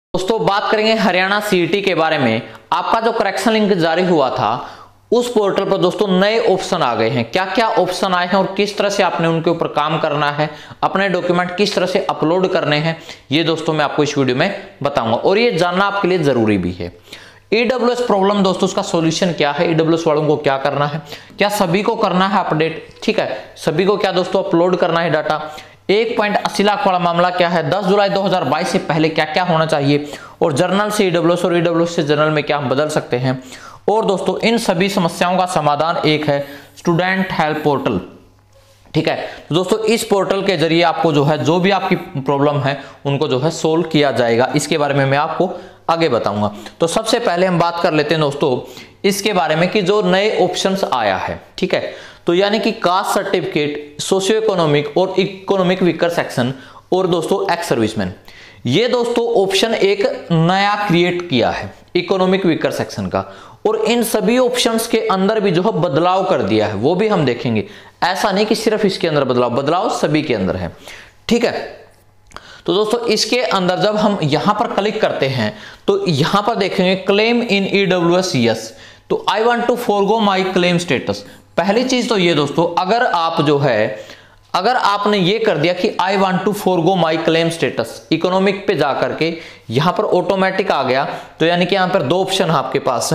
दोस्तों बात करेंगे हरियाणा सीईटी के बारे में। आपका जो करेक्शन लिंक जारी हुआ था उस पोर्टल पर दोस्तों नए ऑप्शन आ गए हैं। क्या क्या ऑप्शन आए हैं और किस तरह से आपने उनके ऊपर काम करना है, अपने डॉक्यूमेंट किस तरह से अपलोड करने हैं, ये दोस्तों मैं आपको इस वीडियो में बताऊंगा और ये जानना आपके लिए जरूरी भी है। ईडब्ल्यूएस प्रॉब्लम दोस्तों, उसका सॉल्यूशन क्या है, ईडब्ल्यूएस वालों को क्या करना है, क्या सभी को करना है अपडेट, ठीक है, सभी को क्या दोस्तों अपलोड करना है डाटा। 1.80 लाख वाला मामला क्या है, 10 जुलाई 2022 से पहले क्या क्या होना चाहिए और जर्नल से ईडब्ल्यूएस और ईडब्ल्यूएस से जर्नल में क्या हम बदल सकते हैं। और दोस्तों इन सभी समस्याओं का समाधान एक है, स्टूडेंट हेल्प पोर्टल, ठीक है। तो दोस्तों इस पोर्टल के जरिए आपको जो है जो भी आपकी प्रॉब्लम है उनको जो है सोल्व किया जाएगा। इसके बारे में मैं आपको आगे बताऊंगा। तो सबसे पहले हम बात कर लेते हैं दोस्तों इसके बारे में कि जो नए ऑप्शंस आया है, ठीक है। तो यानी कि कास्ट सर्टिफिकेट, सोशियो इकोनॉमिक और इकोनॉमिक वीकर सेक्शन और दोस्तों एक्स सर्विसमैन, ये दोस्तों ऑप्शन एक नया क्रिएट किया है इकोनॉमिक वीकर सेक्शन का। और इन सभी ऑप्शंस के अंदर भी जो है बदलाव कर दिया है, वो भी हम देखेंगे। ऐसा नहीं कि सिर्फ इसके अंदर बदलाव सभी के अंदर है, ठीक है। तो दोस्तों इसके अंदर जब हम यहां पर क्लिक करते हैं तो यहां पर देखेंगे क्लेम इन ईडब्ल्यूएस यस। तो I want to forgo my claim status. पहली चीज तो ये दोस्तों, अगर आप जो है अगर आपने ये कर दिया कि I want to forgo my claim status, economic पे जाकर के यहां पर ऑटोमेटिक आ गया। तो यानी कि यहां पर दो ऑप्शन है आपके पास,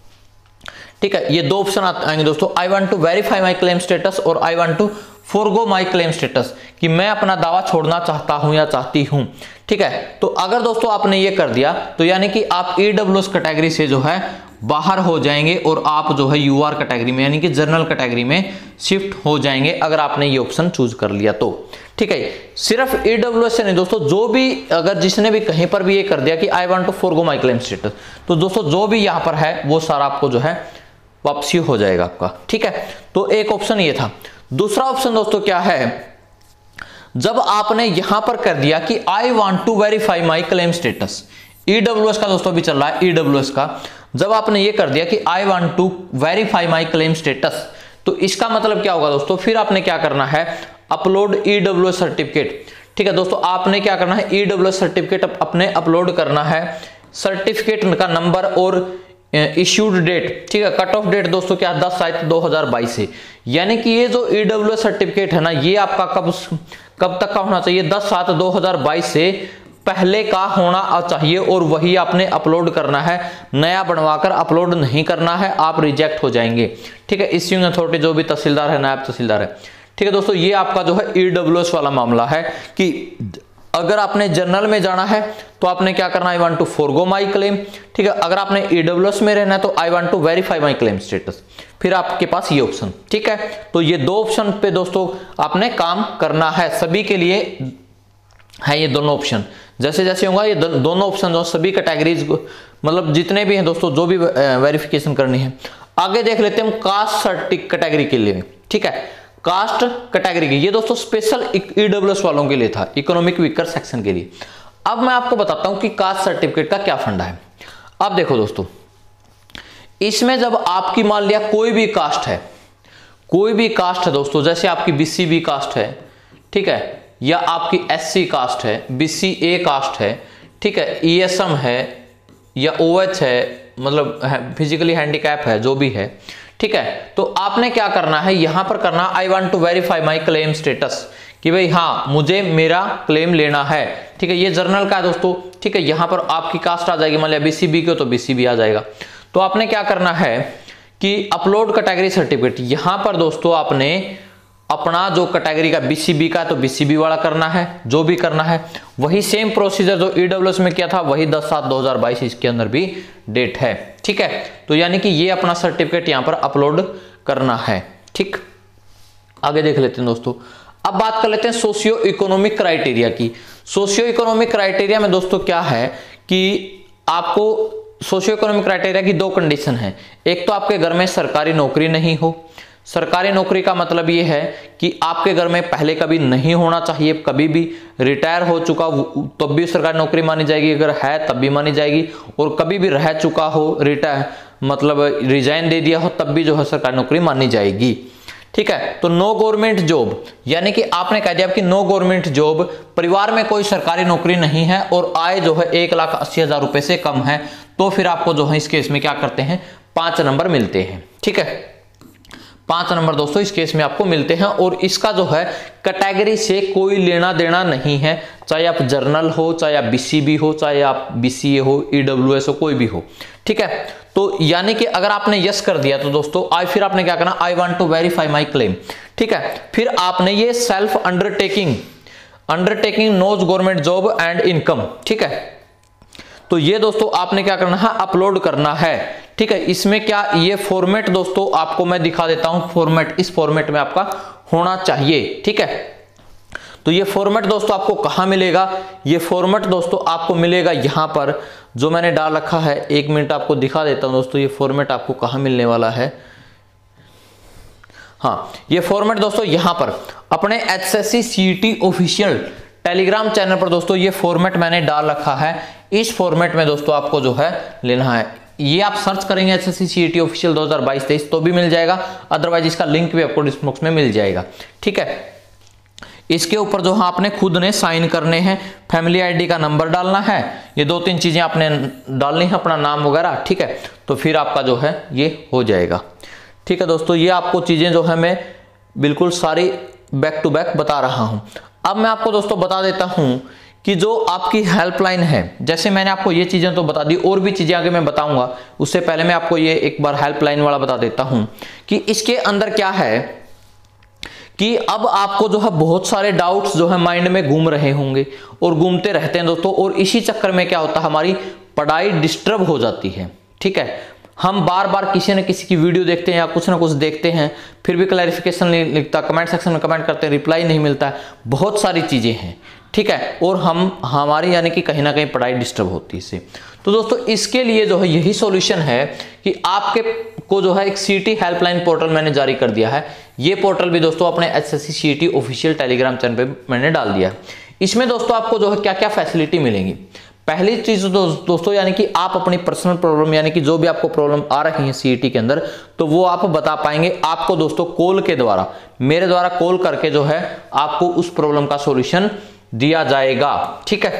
ठीक है। ये दो ऑप्शन आएंगे दोस्तों, I want to verify my claim status और I want to forgo my claim status, कि मैं अपना दावा छोड़ना चाहता हूं या चाहती हूं, ठीक है। तो अगर दोस्तों आपने ये कर दिया तो यानी कि आप ईडब्ल्यूएस कैटेगरी से जो है बाहर हो जाएंगे और आप जो है यूआर कैटेगरी में यानी कि जनरल कैटेगरी में शिफ्ट हो जाएंगे, अगर आपने ये ऑप्शन चूज कर लिया तो, ठीक है। सिर्फ ईडब्ल्यूएस से नहीं दोस्तों, जो भी अगर जिसने भी कहीं पर भी ये कर दिया कि I want to forgo my claim status, तो दोस्तों जो भी यहां पर है वो सारा आपको जो है वापसी हो जाएगा आपका, ठीक है। तो एक ऑप्शन ये था। दूसरा ऑप्शन दोस्तों क्या है, जब आपने यहां पर कर दिया कि I want to verify my claim status, EWS का दोस्तों भी चल रहा है ईडब्ल्यूएस का, जब आपने ये कर दिया कि I want to verify my claim status, तो इसका मतलब क्या होगा दोस्तों, फिर आपने क्या करना है, अपलोड ईडब्ल्यूएस सर्टिफिकेट, ठीक है दोस्तों। आपने क्या करना है, ईडब्ल्यूएस सर्टिफिकेट अपने अपलोड करना है, सर्टिफिकेट का नंबर और इश्यूड डेट, ठीक है। कट ऑफ डेट दोस्तों क्या, 10/7/2022 से, यानी कि ये जो ईडब्ल्यूएस सर्टिफिकेट है ना, ये आपका कब तक का होना चाहिए, 10/7/2022 से पहले का होना चाहिए और वही आपने अपलोड करना है, नया बनवाकर अपलोड नहीं करना है, आप रिजेक्ट हो जाएंगे, ठीक है। इश्यूइंग अथॉरिटी जो भी तहसीलदार है, नायब तहसीलदार है, ठीक है दोस्तों। ये आपका जो है ईडब्ल्यूएस वाला मामला है कि अगर आपने जनरल में जाना है तो आपने क्या करना, I want to forgo my claim, ठीक है। अगर आपने ईडब्ल्यूएस में रहना है तो I want to verify my claim status, फिर आपके पास ये ऑप्शन, ठीक है। तो ये दो ऑप्शन पे दोस्तों आपने काम करना है, सभी के लिए है ये दोनों ऑप्शन। जैसे जैसे होगा ये दोनों ऑप्शन जो सभी कैटेगरीज मतलब जितने भी हैं दोस्तों, जो भी वेरिफिकेशन करनी है। आगे देख लेते हैं हम कास्ट सर्टिफिकेट कैटेगरी के लिए, ठीक है। कास्ट कैटेगरी की ये दोस्तों स्पेशल ईडब्ल्यूएस वालों के लिए था, इकोनॉमिक वीकर सेक्शन के लिए। अब मैं आपको बताता हूं कि कास्ट सर्टिफिकेट का क्या फंडा है। अब देखो दोस्तों, इसमें जब आपकी मान लिया कोई भी कास्ट है दोस्तों, जैसे आपकी बीसीबी कास्ट है, ठीक है, या आपकी एससी कास्ट है, बीसीए कास्ट है, ठीक है, ईएसएम है या ओएच है, मतलब फिजिकली हैंडीकैप है, जो भी है, ठीक है। तो आपने क्या करना है, यहां पर करना I want to verify my claim status, कि भाई हाँ मुझे मेरा क्लेम लेना है, ठीक है। ये जर्नल का है दोस्तों, ठीक है। यहां पर आपकी कास्ट आ जाएगी, मान लिया बीसीबी को तो बीसीबी आ जाएगा। तो आपने क्या करना है कि अपलोड कैटेगरी सर्टिफिकेट, यहां पर दोस्तों आपने अपना जो कैटेगरी का बीसीबी का तो बीसीबी वाला करना है, जो भी करना है वही सेम प्रोसीजर जो ईडब्ल्यूएस में किया था, वही 10/7/2022 इसके अंदर भी डेट है, ठीक है। तो यानी कि ये अपना सर्टिफिकेट यहां पर अपलोड करना है, ठीक। आगे देख लेते हैं दोस्तों, अब बात कर लेते हैं सोशियो इकोनॉमिक क्राइटेरिया की। सोशियो इकोनॉमिक क्राइटेरिया में दोस्तों क्या है कि आपको सोशियो इकोनॉमिक क्राइटेरिया की दो कंडीशन है। एक तो आपके घर में सरकारी नौकरी नहीं हो, सरकारी नौकरी का मतलब ये है कि आपके घर में पहले कभी नहीं होना चाहिए, कभी भी रिटायर हो चुका तब भी सरकारी नौकरी मानी जाएगी, अगर है तब भी मानी जाएगी, और कभी भी रह चुका हो, रिटायर मतलब रिजाइन दे दिया हो, तब भी जो है सरकारी नौकरी मानी जाएगी, ठीक है। तो नो गवर्नमेंट जॉब यानी कि आपने कह दिया कि नो गवर्नमेंट जॉब, परिवार में कोई सरकारी नौकरी नहीं है और आय जो है 1,80,000 रुपए से कम है, तो फिर आपको जो है इस केस में क्या करते हैं 5 नंबर मिलते हैं। ठीक है, 5 नंबर दोस्तों इस केस में आपको मिलते हैं। और इसका जो है कैटेगरी से कोई लेना देना नहीं है, चाहे आप जर्नल हो, चाहे आप बीसीबी हो, चाहे आप बीसीए हो, ईडब्ल्यूएस हो, कोई भी हो। ठीक है, तो यानी कि अगर आपने यस कर दिया तो दोस्तों फिर आपने क्या करना, I want to verify my claim. ठीक है, फिर आपने ये self undertaking nos government job and income. ठीक है, तो ये दोस्तों आपने क्या करना है, अपलोड करना है। ठीक है, इसमें क्या ये फॉर्मेट दोस्तों आपको मैं दिखा देता हूं, फॉर्मेट इस फॉर्मेट में आपका होना चाहिए। ठीक है, तो ये फॉर्मेट दोस्तों आपको कहां मिलेगा, ये फॉर्मेट दोस्तों आपको मिलेगा यहां पर जो मैंने डाल रखा है। 1 मिनट आपको दिखा देता हूं दोस्तों, ये फॉर्मेट आपको कहां मिलने वाला है। हाँ, ये फॉर्मेट दोस्तों यहां पर अपने HSC CET official Telegram channel पर दोस्तों ये फॉर्मेट मैंने डाल रखा है। इस फॉर्मेट में दोस्तों आपको जो है लेना है, ये आप सर्च करेंगे HSC CET ऑफिशियल 2022-23 तो भी मिल जाएगा, अदरवाइज इसका लिंक भी आपको डिस्क्रिप्शन बॉक्स में मिल जाएगा। ठीक है, इसके ऊपर जो आपने खुद ने साइन करने हैं, फैमिली आईडी का नंबर डालना है, ये 2-3 चीजें आपने डालनी है, अपना नाम वगैरह। ठीक है, तो फिर आपका जो है ये हो जाएगा। ठीक है दोस्तों, ये आपको चीजें जो है मैं बिल्कुल सारी बैक टू बैक बता रहा हूं। अब मैं आपको दोस्तों बता देता हूं कि जो आपकी हेल्पलाइन है, जैसे मैंने आपको ये चीजें तो बता दी, और भी चीजें आगे मैं बताऊंगा, उससे पहले मैं आपको ये एक बार हेल्पलाइन वाला बता देता हूं कि इसके अंदर क्या है कि अब आपको जो है बहुत सारे डाउट्स जो है माइंड में घूम रहे होंगे और घूमते रहते हैं दोस्तों, और इसी चक्कर में क्या होता है, हमारी पढ़ाई डिस्टर्ब हो जाती है। ठीक है, हम बार बार किसी न किसी की वीडियो देखते हैं या कुछ ना कुछ देखते हैं, फिर भी क्लैरिफिकेशन नहीं लिखता, कमेंट सेक्शन में कमेंट करते हैं, रिप्लाई नहीं मिलता है, बहुत सारी चीजें हैं। ठीक है, और हमारी यानी कि कहीं ना कहीं पढ़ाई डिस्टर्ब होती है इससे। तो दोस्तों इसके लिए जो है यही सॉल्यूशन है कि आपके को जो है एक CET हेल्पलाइन पोर्टल मैंने जारी कर दिया है। ये पोर्टल भी दोस्तों अपने HSC CET official Telegram channel पे मैंने डाल दिया है। इसमें दोस्तों आपको जो है क्या क्या फैसिलिटी मिलेंगी। पहली चीज दोस्तों यानी कि आप अपनी पर्सनल प्रॉब्लम यानी कि जो भी आपको प्रॉब्लम आ रही है CET के अंदर, तो वो आप बता पाएंगे। आपको दोस्तों कॉल के द्वारा, मेरे द्वारा कॉल करके जो है आपको उस प्रॉब्लम का सॉल्यूशन दिया जाएगा। ठीक है,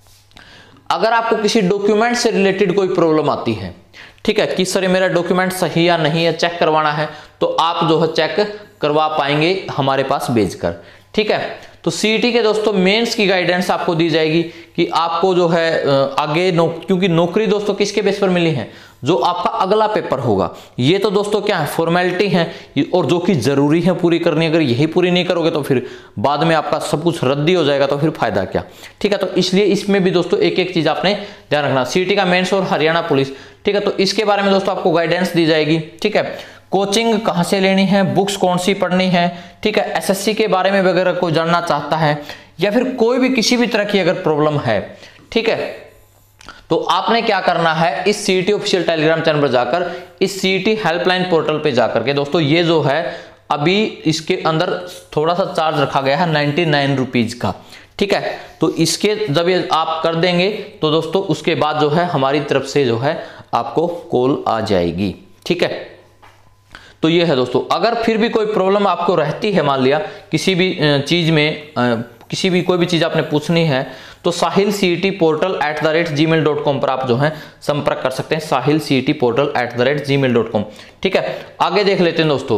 अगर आपको किसी डॉक्यूमेंट से रिलेटेड कोई प्रॉब्लम आती है, ठीक है, कि सर मेरा डॉक्यूमेंट सही या नहीं है, चेक करवाना है, तो आप जो है चेक करवा पाएंगे हमारे पास भेजकर। ठीक है, तो CET के दोस्तों मेंस की गाइडेंस आपको दी जाएगी कि आपको जो है आगे क्योंकि नौकरी दोस्तों किसके बेस पर मिली है, जो आपका अगला पेपर होगा। ये तो दोस्तों क्या है, फॉर्मेलिटी है और जो कि जरूरी है पूरी करनी। अगर यही पूरी नहीं करोगे तो फिर बाद में आपका सब कुछ रद्दी हो जाएगा, तो फिर फायदा क्या। ठीक है, तो इसलिए इसमें भी दोस्तों एक एक चीज आपने ध्यान रखना। CET का मेंस और हरियाणा पुलिस, ठीक है, तो इसके बारे में दोस्तों आपको गाइडेंस दी जाएगी। ठीक है, कोचिंग कहां से लेनी है, बुक्स कौन सी पढ़नी है। ठीक है, SSC के बारे में अगर कोई जानना चाहता है या फिर कोई भी किसी भी तरह की अगर प्रॉब्लम है, ठीक है, तो आपने क्या करना है, इस CET ऑफिशियल टेलीग्राम चैनल पर जाकर, इस CET हेल्पलाइन पोर्टल पे जाकर के दोस्तों, ये जो है अभी इसके अंदर थोड़ा सा चार्ज रखा गया है 99 रुपीज का। ठीक है, तो इसके जब ये आप कर देंगे तो दोस्तों उसके बाद जो है हमारी तरफ से जो है आपको कॉल आ जाएगी। ठीक है, तो ये है दोस्तों। अगर फिर भी कोई प्रॉब्लम आपको रहती है, मान लिया किसी भी चीज में किसी भी कोई भी चीज आपने पूछनी है, तो साहिल CET portal @gmail.com पर आप जो है संपर्क कर सकते हैं। साहिल CET portal @gmail.com। ठीक है, आगे देख लेते हैं दोस्तों।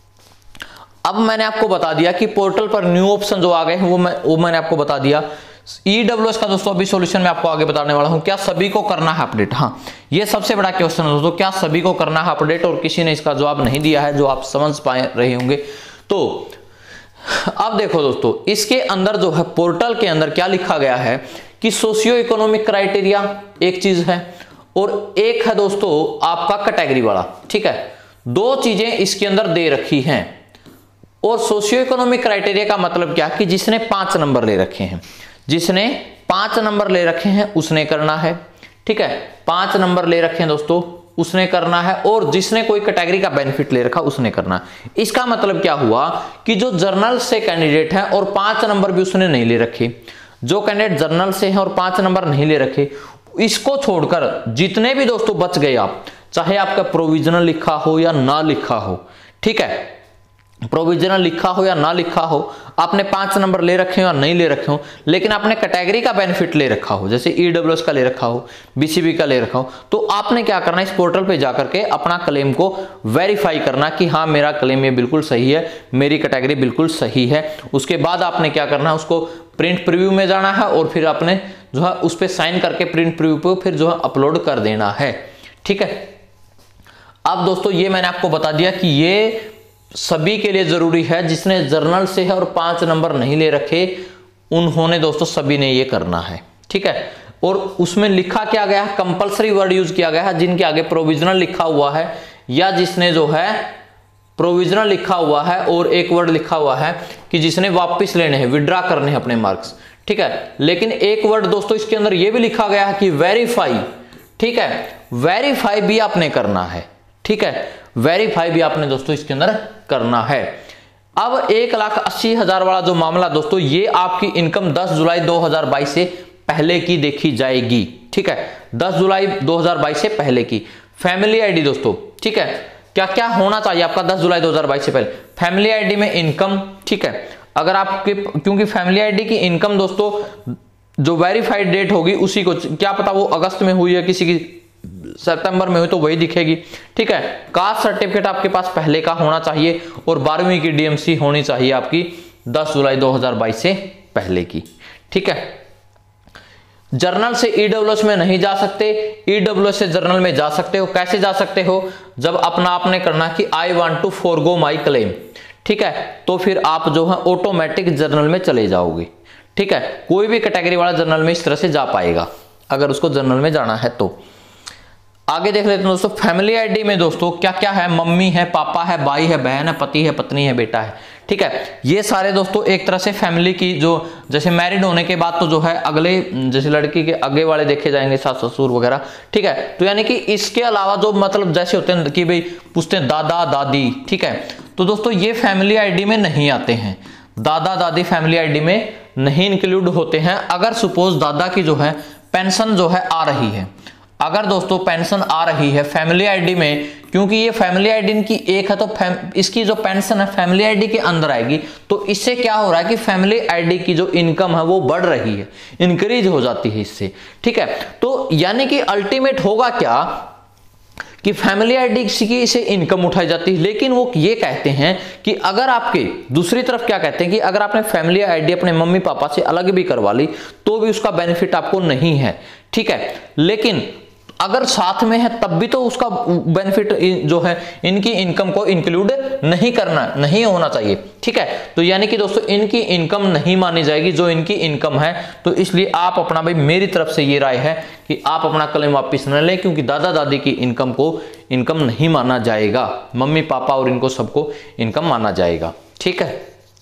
अब मैंने आपको बता दिया कि पोर्टल पर न्यू ऑप्शन जो आ गए हैं वो मैंने आपको बता दिया। EWS का दोस्तों अभी सॉल्यूशन मैं आपको आगे बताने वाला हूं। क्या सभी को करना है अपडेट? हाँ, ये सबसे बड़ा क्वेश्चन है दोस्तों, क्या सभी को करना है अपडेट, और किसी ने इसका जवाब नहीं दिया है जो आप समझ पाए रहे होंगे। तो अब देखो दोस्तों, इसके अंदर जो है पोर्टल के अंदर क्या लिखा गया है कि सोशियो इकोनॉमिक क्राइटेरिया एक चीज है और एक है दोस्तों आपका कैटेगरी वाला। ठीक है, 2 चीजें इसके अंदर दे रखी हैं। और सोशियो इकोनॉमिक क्राइटेरिया का मतलब क्या कि जिसने 5 नंबर ले रखे हैं, जिसने 5 नंबर ले रखे हैं उसने करना है। ठीक है, 5 नंबर ले रखे हैं दोस्तों उसने करना है, और जिसने कोई कैटेगरी का बेनिफिट ले रखा उसने करना है। इसका मतलब क्या हुआ कि जो जर्नल से कैंडिडेट है और 5 नंबर भी उसने नहीं ले रखे, जो कैंडिडेट जर्नल से है और 5 नंबर नहीं ले रखे, इसको छोड़कर जितने भी दोस्तों बच गए आप, चाहे आपका प्रोविजनल लिखा हो या ना लिखा हो, ठीक है, प्रोविजनल लिखा हो या ना लिखा हो, आपने 5 नंबर ले रखे हो या नहीं ले रखे हो, लेकिन आपने कैटेगरी का बेनिफिट ले रखा हो, जैसे ईडब्ल्यूएस का ले रखा हो, बीसीबी का ले रखा हो, तो आपने क्या करना है, इस पोर्टल पे जाकर के अपना क्लेम को वेरीफाई करना कि हाँ मेरा क्लेम ये बिल्कुल सही है, मेरी कैटेगरी बिल्कुल सही है। उसके बाद आपने क्या करना है, उसको प्रिंट प्रीव्यू में जाना है और फिर आपने जो है उस पर साइन करके प्रिंट प्रीव्यू पे फिर जो है अपलोड कर देना है। ठीक है, अब दोस्तों ये मैंने आपको बता दिया कि ये सभी के लिए जरूरी है, जिसने जर्नल से है और 5 नंबर नहीं ले रखे उन्होंने दोस्तों सभी ने ये करना है। ठीक है, और उसमें लिखा क्या गया है, कंपलसरी वर्ड यूज किया गया है, जिनके आगे प्रोविजनल लिखा हुआ है या जिसने जो है प्रोविजनल लिखा हुआ है और एक वर्ड लिखा हुआ है कि जिसने वापस लेने हैं, विड्रॉ करने हैं अपने मार्क्स। ठीक है, लेकिन एक वर्ड दोस्तों इसके अंदर ये भी लिखा गया है कि वेरीफाई। ठीक है, वेरीफाई भी आपने करना है। ठीक है, वेरीफाई भी आपने दोस्तों इसके अंदर करना है। अब 1,80,000 वाला जो मामला दोस्तों, ये आपकी इनकम 10 जुलाई 2022 से पहले की देखी जाएगी। ठीक है, 10 जुलाई 2022 से पहले की फैमिली आईडी दोस्तों। ठीक है, क्या क्या होना चाहिए आपका 10 जुलाई 2022 से पहले, फैमिली आईडी में इनकम। ठीक है, अगर आपके, क्योंकि फैमिली आईडी की इनकम दोस्तों जो वेरीफाइड डेट होगी उसी को, क्या पता वो अगस्त में हुई है, किसी की सितंबर में हुई तो वही दिखेगी। ठीक है, कास्ट सर्टिफिकेट आपके पास पहले का होना चाहिए और 12वीं की डीएमसी होनी चाहिए आपकी 10 जुलाई 2022 से पहले की। ठीक है, जर्नल से ईडब्ल्यूएस में नहीं जा सकते, ईडब्ल्यूएस से जर्नल में जा सकते हो। कैसे जा सकते हो, जब अपना आपने करना कि I want to forgo my claim. ठीक है, तो फिर आप जो है ऑटोमेटिक जर्नल में चले जाओगे। ठीक है, कोई भी कैटेगरी वाला जर्नल में इस तरह से जा पाएगा अगर उसको जर्नल में जाना है तो। आगे देख लेते हैं दोस्तों, फैमिली आईडी में दोस्तों क्या क्या है, मम्मी है, पापा है, भाई है, बहन है, पति है, पत्नी है, बेटा है। ठीक है, ये सारे दोस्तों एक तरह से फैमिली की, जो जैसे मैरिड होने के बाद तो जो है अगले, जैसे लड़की के आगे वाले देखे जाएंगे, सास ससुर वगैरह। ठीक है, तो यानी कि इसके अलावा जो मतलब जैसे होते हैं कि भाई पूछते हैं दादा दादी। ठीक है, तो दोस्तों ये फैमिली आईडी में नहीं आते हैं, दादा दादी फैमिली आईडी में नहीं इंक्लूड होते हैं। अगर सपोज दादा की जो है पेंशन जो है आ रही है, अगर दोस्तों पेंशन आ रही है फैमिली आईडी में, क्योंकि ये फैमिली आईडी इनकी एक है, तो इसकी जो पेंशन है फैमिली आईडी के अंदर आएगी, तो इससे क्या हो रहा है कि फैमिली आईडी की जो इनकम है वो बढ़ रही है, इंक्रीज हो जाती है इससे। ठीक है, तो यानी कि अल्टीमेट होगा क्या कि फैमिली आईडी की से इनकम उठाई जाती है। लेकिन वो ये कहते हैं कि अगर आपके, दूसरी तरफ क्या कहते हैं कि अगर आपने फैमिली आईडी अपने मम्मी पापा से अलग भी करवा ली तो भी उसका बेनिफिट आपको नहीं है। ठीक है, लेकिन अगर साथ में है तब भी तो उसका बेनिफिट जो है इनकी इनकम को इंक्लूड नहीं करना, नहीं होना चाहिए। ठीक है, तो यानी कि दोस्तों इनकी इनकम नहीं मानी जाएगी जो इनकी इनकम है। तो इसलिए आप अपना, भाई मेरी तरफ से ये राय है कि आप अपना क्लेम वापस न लें, क्योंकि दादा दादी की इनकम को इनकम नहीं माना जाएगा, मम्मी पापा और इनको सबको इनकम माना जाएगा। ठीक है,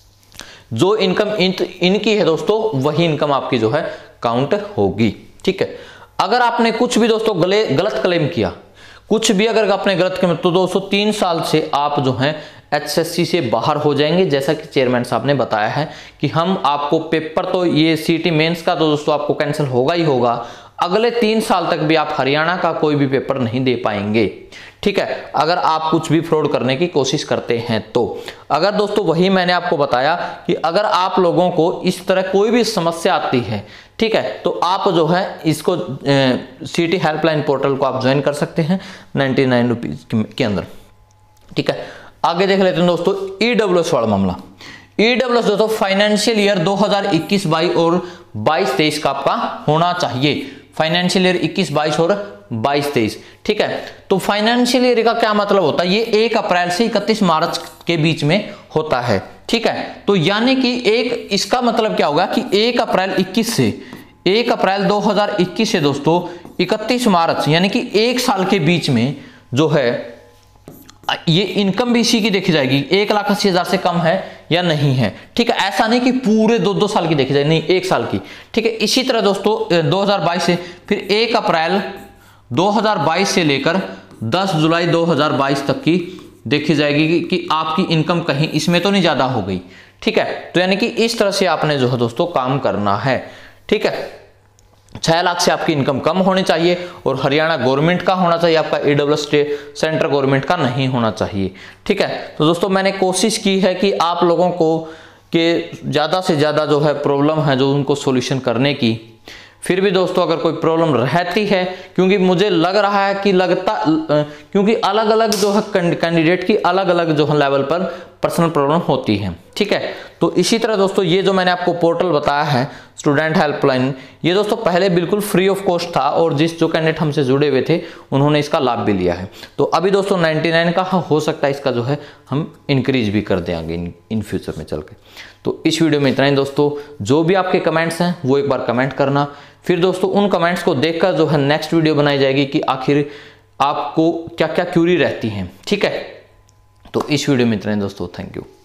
जो इनकम इनकी है दोस्तों वही इनकम आपकी जो है काउंट होगी। ठीक है, अगर आपने कुछ भी दोस्तों गलत क्लेम किया, कुछ भी अगर आपने गलत क्लेम, तो दोस्तों 3 साल से आप जो हैं एचएससी से बाहर हो जाएंगे। जैसा कि चेयरमैन साहब ने बताया है कि हम आपको पेपर, तो ये सीटी मेंस का तो दोस्तों आपको कैंसिल होगा ही होगा, अगले 3 साल तक भी आप हरियाणा का कोई भी पेपर नहीं दे पाएंगे। ठीक है, अगर आप कुछ भी फ्रॉड करने की कोशिश करते हैं तो। अगर दोस्तों वही मैंने आपको बताया कि अगर आप लोगों को इस तरह कोई भी समस्या आती है, ठीक है, तो आप जो है इसको सिटी हेल्पलाइन पोर्टल को आप ज्वाइन कर सकते हैं 99 रुपीज के अंदर। ठीक है, आगे देख लेते हैं दोस्तों ईडब्ल्यूएस वाला मामला। ईडब्ल्यूएस दोस्तों फाइनेंशियल ईयर 2021-22 और 22-23 का आपका होना चाहिए, फाइनेंशियल ईयर 21-22 और 22-23। ठीक है, तो फाइनेंशियल ईयर का क्या मतलब होता है, ये 1 अप्रैल से 31 मार्च के बीच में होता है। ठीक है, तो यानी कि इसका मतलब क्या होगा कि 1 अप्रैल 2021 से दोस्तों 31 मार्च यानी कि 1 साल के बीच में जो है ये इनकम भी इसी की देखी जाएगी, 1,80,000 से कम है या नहीं है। ठीक है, ऐसा नहीं कि पूरे 2-2 साल की देखी जाएगी, नहीं 1 साल की। ठीक है, इसी तरह दोस्तों 2022 से फिर 1 अप्रैल 2022 से लेकर 10 जुलाई 2022 तक की देखी जाएगी कि आपकी इनकम कहीं इसमें तो नहीं ज्यादा हो गई। ठीक है, तो यानी कि इस तरह से आपने जो है दोस्तों काम करना है। ठीक है, 6 लाख से आपकी इनकम कम होनी चाहिए और हरियाणा गवर्नमेंट का होना चाहिए, आपका ईडब्ल्यूएस सेंट्रल गवर्नमेंट का नहीं होना चाहिए। ठीक है, तो दोस्तों मैंने कोशिश की है कि आप लोगों को कि ज़्यादा से ज़्यादा जो है प्रॉब्लम है जो उनको सॉल्यूशन करने की। फिर भी दोस्तों अगर कोई प्रॉब्लम रहती है, क्योंकि मुझे लग रहा है कि क्योंकि अलग अलग जो है कैंडिडेट की अलग अलग जो है लेवल पर पर्सनल प्रॉब्लम होती है। ठीक है, तो इसी तरह दोस्तों ये जो मैंने आपको पोर्टल बताया है स्टूडेंट हेल्पलाइन, ये दोस्तों पहले बिल्कुल फ्री ऑफ कॉस्ट था और जो कैंडिडेट हमसे जुड़े हुए थे उन्होंने इसका लाभ भी लिया है। तो अभी दोस्तों 99 का हो सकता है इसका जो है हम इंक्रीज भी कर देंगे इन फ्यूचर में चल के। तो इस वीडियो में इतना ही दोस्तों, जो भी आपके कमेंट्स हैं वो एक बार कमेंट करना, फिर दोस्तों उन कमेंट्स को देखकर जो है नेक्स्ट वीडियो बनाई जाएगी कि आखिर आपको क्या क्या क्यूरी रहती हैं। ठीक है, तो इस वीडियो में इतना ही दोस्तों, थैंक यू।